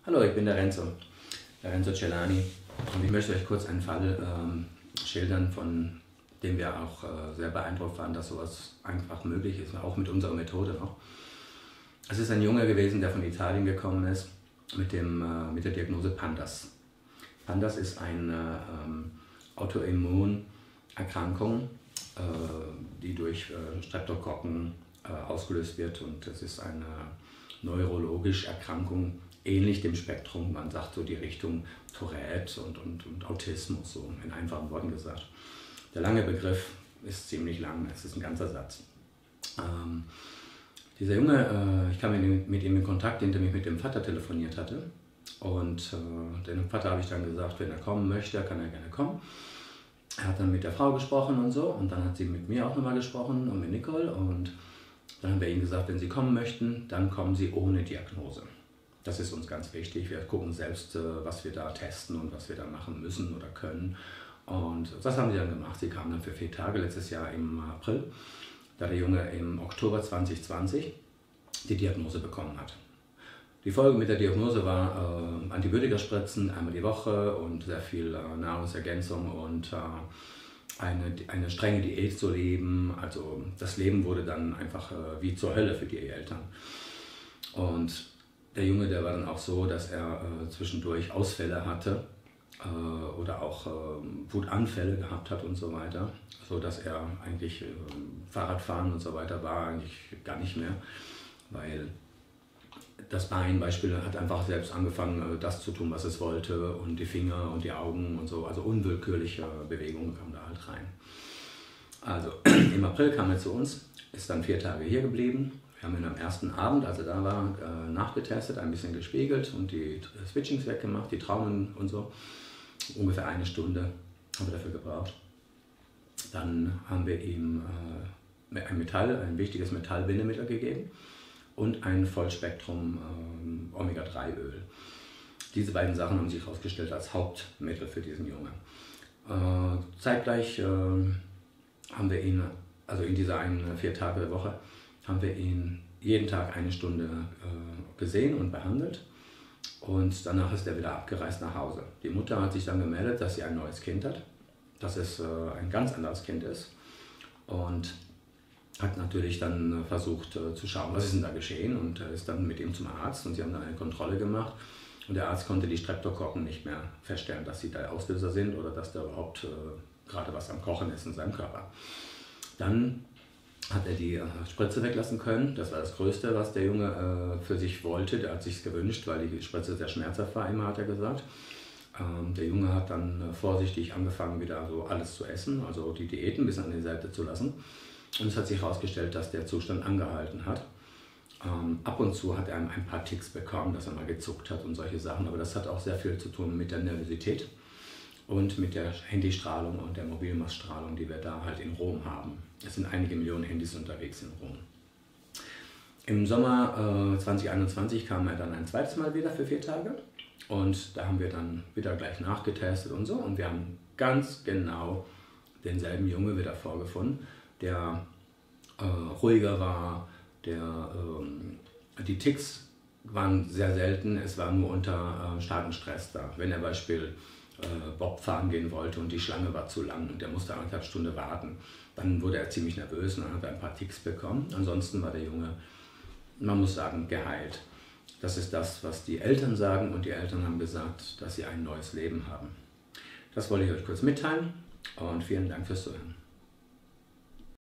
Hallo, ich bin der Renzo Celani, und ich möchte euch kurz einen Fall schildern, von dem wir auch sehr beeindruckt waren, dass sowas einfach möglich ist, auch mit unserer Methode noch. Es ist ein Junge gewesen, der von Italien gekommen ist, mit der Diagnose PANDAS. PANDAS ist eine Autoimmunerkrankung, die durch Streptokokken ausgelöst wird, und es ist eine neurologische Erkrankung, ähnlich dem Spektrum, man sagt so die Richtung Tourette und Autismus, so in einfachen Worten gesagt. Der lange Begriff ist ziemlich lang, es ist ein ganzer Satz. Dieser Junge, ich kam mit ihm in Kontakt, indem ich mit dem Vater telefoniert hatte, und dem Vater habe ich dann gesagt, wenn er kommen möchte, kann er gerne kommen. Er hat dann mit der Frau gesprochen und so, und dann hat sie mit mir auch nochmal gesprochen und mit Nicole, und dann haben wir ihnen gesagt, wenn sie kommen möchten, dann kommen sie ohne Diagnose. Das ist uns ganz wichtig. Wir gucken selbst, was wir da testen und was wir da machen müssen oder können. Und das haben sie dann gemacht. Sie kamen dann für 4 Tage letztes Jahr im April, da der Junge im Oktober 2020 die Diagnose bekommen hat. Die Folge mit der Diagnose war Antibiotikaspritzen einmal die Woche und sehr viel Nahrungsergänzung und eine strenge Diät zu leben. Also das Leben wurde dann einfach wie zur Hölle für die Eltern. Und der Junge, der war dann auch so, dass er zwischendurch Ausfälle hatte oder auch Wutanfälle gehabt hat und so weiter, so dass er eigentlich Fahrradfahren und so weiter war eigentlich gar nicht mehr, weil das Bein beispielsweise hat einfach selbst angefangen, das zu tun, was es wollte, und die Finger und die Augen und so, also unwillkürliche Bewegungen kamen da halt rein. Also im April kam er zu uns, ist dann 4 Tage hier geblieben. Wir haben ihn am ersten Abend, als er da war, nachgetestet, ein bisschen gespiegelt und die Switchings weggemacht, die Traumen und so. Ungefähr 1 Stunde haben wir dafür gebraucht. Dann haben wir ihm ein wichtiges Metallbindemittel gegeben und ein Vollspektrum Omega-3-Öl. Diese beiden Sachen haben sich herausgestellt als Hauptmittel für diesen Jungen. Zeitgleich haben wir ihn, also in dieser 4 Tage Woche, haben wir ihn jeden Tag 1 Stunde gesehen und behandelt, und danach ist er wieder abgereist nach Hause. Die Mutter hat sich dann gemeldet, dass sie ein neues Kind hat, dass es ein ganz anderes Kind ist, und hat natürlich dann versucht zu schauen, was ist denn da geschehen, und ist dann mit ihm zum Arzt, und sie haben dann eine Kontrolle gemacht, und der Arzt konnte die Streptokokken nicht mehr feststellen, dass sie der Auslöser sind oder dass da überhaupt gerade was am Kochen ist in seinem Körper. Dann hat er die Spritze weglassen können. Das war das Größte, was der Junge für sich wollte. Der hat sich gewünscht, weil die Spritze sehr schmerzhaft war, immer hat er gesagt. Der Junge hat dann vorsichtig angefangen, wieder so alles zu essen, also die Diäten ein bisschen an die Seite zu lassen. Und es hat sich herausgestellt, dass der Zustand angehalten hat. Ab und zu hat er ein paar Ticks bekommen, dass er mal gezuckt hat und solche Sachen. Aber das hat auch sehr viel zu tun mit der Nervosität und mit der Handystrahlung und der Mobilmaststrahlung, die wir da halt in Rom haben. Es sind einige Millionen Handys unterwegs in Rom. Im Sommer 2021 kam er dann ein zweites Mal wieder für 4 Tage, und da haben wir dann wieder gleich nachgetestet und so, und wir haben ganz genau denselben Junge wieder vorgefunden, der ruhiger war, die Ticks waren sehr selten, es war nur unter starkem Stress da. Wenn er beispielsweise Bob fahren gehen wollte und die Schlange war zu lang und er musste 1,5 Stunden warten, dann wurde er ziemlich nervös und dann hat er ein paar Ticks bekommen. Ansonsten war der Junge, man muss sagen, geheilt. Das ist das, was die Eltern sagen, und die Eltern haben gesagt, dass sie ein neues Leben haben. Das wollte ich euch kurz mitteilen, und vielen Dank fürs Zuhören.